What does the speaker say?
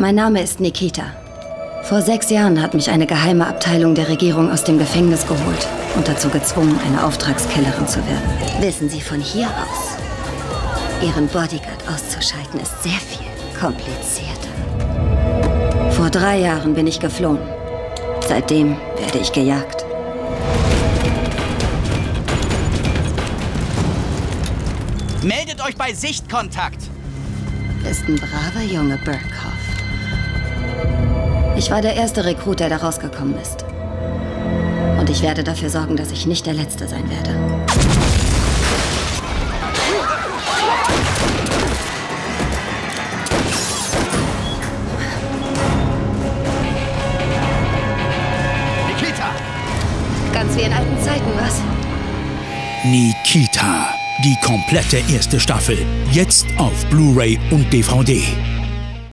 Mein Name ist Nikita. Vor 6 Jahren hat mich eine geheime Abteilung der Regierung aus dem Gefängnis geholt und dazu gezwungen, eine Auftragskillerin zu werden. Wissen Sie, von hier aus, Ihren Bodyguard auszuschalten, ist sehr viel komplizierter. Vor 3 Jahren bin ich geflohen. Seitdem werde ich gejagt. Meldet euch bei Sichtkontakt! Ist ein braver Junge, Burkhoff. Ich war der erste Rekrut, der da rausgekommen ist. Und ich werde dafür sorgen, dass ich nicht der Letzte sein werde. Nikita! Ganz wie in alten Zeiten, was? Nikita. Die komplette erste Staffel. Jetzt auf Blu-ray und DVD.